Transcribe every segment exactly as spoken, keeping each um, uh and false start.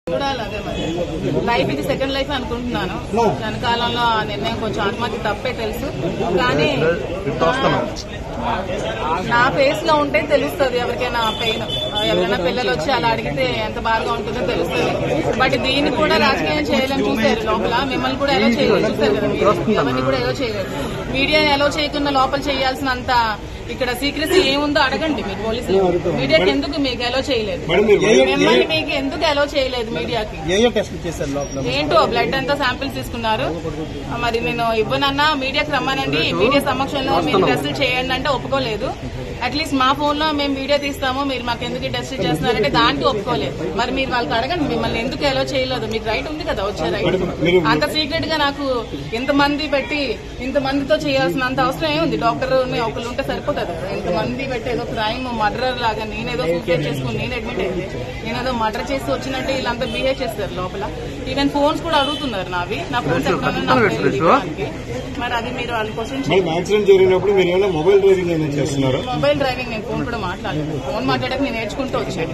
చూడాలి అదే మరి లైఫ్ ఇది సెకండ్ లైఫ్ అనుకుంటున్నాను. వెనకాలంలో ఆ నిర్ణయం కొంచెం ఆత్మహత్య తప్పే తెలుసు, కానీ నా ఫేస్ లో ఉంటే తెలుస్తుంది ఎవరికైనా పెయిన్. ఎవరైనా పిల్లలు వచ్చి అలా అడిగితే ఎంత బాగా ఉంటుందో తెలుస్తుంది. బట్ దీన్ని కూడా రాజకీయం చేయాలని చూసారు లోపల. మిమ్మల్ని కూడా ఎలా చేయాలి చూసారు కదా, ఎవరిని కూడా ఎలా చేయలేదు. మీడియా ఎలా చేయకుండా లోపల చేయాల్సినంత ఇక్కడ సీక్రెసీ ఏముందో అడగండి మీరు పోలీసులు. మీడియాకి ఎందుకు మీకు ఎలా చేయలేదు, మిమ్మల్ని మీకు ఎందుకు ఎలా చేయలేదు మీడియాకి? ఏంటో బ్లడ్ అంతా శాంపిల్స్ తీసుకున్నారు. మరి నేను ఇవ్వనన్నా మీడియాకి రమ్మానండి, మీడియా సమక్షంలో మీరు టెస్టులు చేయండి అంటే ఒప్పుకోలేదు. అట్లీస్ట్ మా ఫోన్ లో మేము వీడియో తీస్తాము, మీరు మాకు ఎందుకు టెస్ట్ చేస్తున్నారంటే దానికి ఒప్పుకోలేదు. మరి మీరు వాళ్ళకి అడగండి మిమ్మల్ని ఎందుకు ఎలా చేయలేదు. మీకు రైట్ ఉంది కదా, వచ్చే రైట్. అంత సీక్రెట్ గా నాకు ఇంతమంది పెట్టి ఇంతమందితో చేయాల్సినంత అవసరం ఏముంది? డాక్టర్ ఒకళ్ళు ఉంటే సరిపోతుంది కదా. ఇంతమంది పెట్టి ఏదో క్రైమ్ మర్డర్ లాగా నేనేదో సూసైడ్ చేసుకుని నేను అడ్మిట్ అయింది, నేనేదో మర్డర్ చేసి వచ్చినట్టే వీళ్ళంతా బిహేవ్ చేస్తారు లోపల. ఈవెన్ ఫోన్స్ కూడా అడుగుతున్నారు నావి, నా ఫోన్స్ ఎక్కడ మరి అది మీరు వాళ్ళ క్వశ్చన్ జరిగినప్పుడు మీరు ఏమైనా మొబైల్ డ్రైవింగ్ ఏమైనా చేస్తున్నారు? మొబైల్ డ్రైవింగ్ నేను ఫోన్ కూడా మాట్లాడలేదు. ఫోన్ మాట్లాడక నేను నేర్చుకుంటూ వచ్చాను.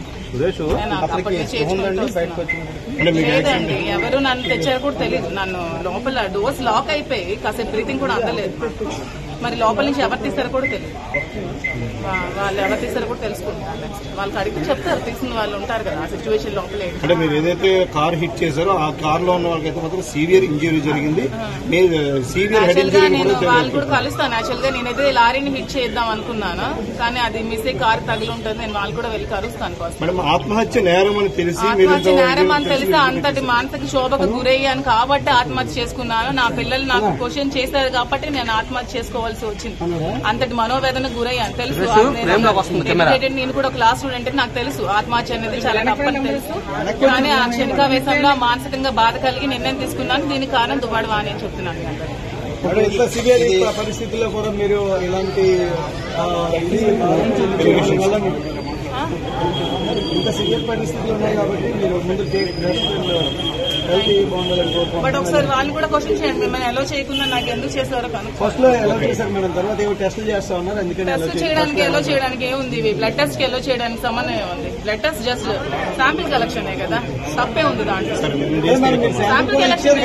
లేదండి, ఎవరు నన్ను తెచ్చారో కూడా తెలియదు. నన్ను లోపల డోర్స్ లాక్ అయిపోయి కాసేపు బ్రీతింగ్ కూడా అందలేదు. మరి లోపల నుంచి ఎవరు తీస్తారో కూడా తెలియదు. వాళ్ళు ఎవరు తీస్తారో కూడా తెలుసుకుంటారు. నెక్స్ట్ వాళ్ళకి అడిగి చెప్తారు, తీసిన వాళ్ళు ఉంటారు కదా ఆ సిచ్యువేషన్ లోపల. అంటే మీరు ఏదైతే కార్ హిట్ చేశారో ఆ కార్ లో ఉన్న వాళ్ళకైతే మాత్రం సీవియర్ ఇంజరీ జరిగింది. నేను వాళ్ళు కూడా కలుస్తాను. యాక్చువల్ గా నేనైతే లారీని హిట్ చేద్దాం అనుకున్నాను, కానీ అది మిస్ అయ్యి కారు తగిలి ఉంటుంది. నేను వాళ్ళు కూడా వెళ్ళి కలుస్తాను. ఆత్మహత్య నేరం అని తెలిసి ఆత్మహత్య నేరం అని తెలిసి అంతటి మానసిక శోభకు గురయ్యాను కాబట్టి ఆత్మహత్య చేసుకున్నాను. నా పిల్లలు నాకు క్వశ్చన్ చేశారు కాబట్టి నేను ఆత్మహత్య చేసుకోవాల్సి వచ్చింది. అంతటి మనోవేదనకు గురయ్యాను తెలుసు. నేను కూడా క్లాస్ స్టూడెంట్, నాకు తెలుసు ఆత్మహత్య అనేది చాలా తప్పని తెలుసు. కానీ ఆ క్షణికావేశంలో మానసికంగా బాధ కలిగి నిర్ణయం తీసుకున్నాను. దీనికి కారణం దువ్వాడవా అని చెప్తున్నాను. పరిస్థితుల్లో కూడా మీరు ఇలాంటి ఇంత సివియర్ పరిస్థితులు ఉన్నాయి కాబట్టి మీరు ముందు బట్ ఒకసారి వాళ్ళు కూడా క్వశ్చన్ చేయండి, మిమ్మల్ని ఎలా చేయకుండా నాకు ఎందుకు చేశారో కనుక. ఫస్ట్ లో ఎలా చేశారు మేడం, తర్వాత ఏవో టెస్టులు చేస్తా ఉన్నారు. అందుకని టెస్ట్ చేయడానికి ఎలా చేయడానికి ఏముంది? బ్లడ్ టెస్ట్ కి ఎలా చేయడానికి సంబంధం ఏముంది? Blood test just sample collection కదా, తప్పే ఉంది దాంట్లో. శాంపిల్ కలెక్షన్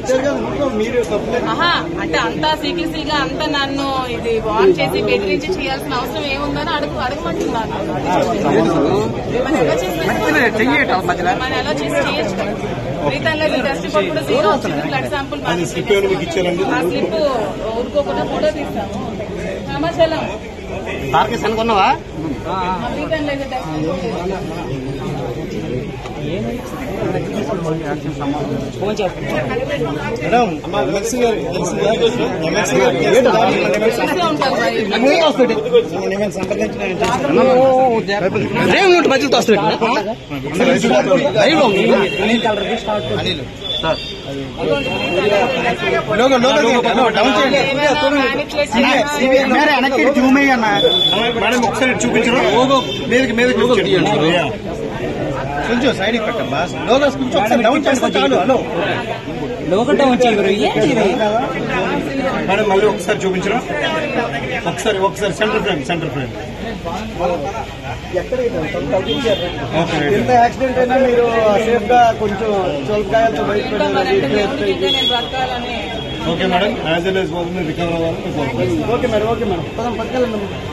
ఆహా అంటే అంతా సీక్రెసీగా అంతా నన్ను ఇది వాన్ చేసి బెదిరించి చేయాల్సిన అవసరం ఏముందని అడుగు అడగమంటున్నాను. మనం ఎలా చేసి మనం ఎలా చేసి చేయొచ్చు కదా. రీతన్లో టెస్ట్ రిపోర్ట్ కూడా జీరో వచ్చింది. బ్లడ్ శాంపుల్ ఆ స్లిప్ ఊరుకోకుండా ఫోటో తీస్తాము. సమాచారం అనుకున్నావా? రీతన్లో అయితే టెస్ట్ మధ్యలో వస్తుంది. ఒకసారి చూపించరు మీదకి మీద కొంచెం సైడ్ పెట్టమ్మా. లోగస్ కొంచెం ఒకసారి డౌన్ చేస్తే చాలు. హలో మేడం మళ్ళీ ఒకసారి చూపించరు. ఒకసారి ఒకసారి సెంటర్ ఫ్రేమ్ సెంటర్ ఫ్రేమ్ ఎంత యాక్సిడెంట్ అయినా మీరు సేఫ్ గా కొంచెం చొలకాయలతో బ్రతకాలని. Okay madam, as well as recover అవ్వాలి. ఓకే మేడం, ఓకే మేడం, పదం పట్టుకెళ్ళండి.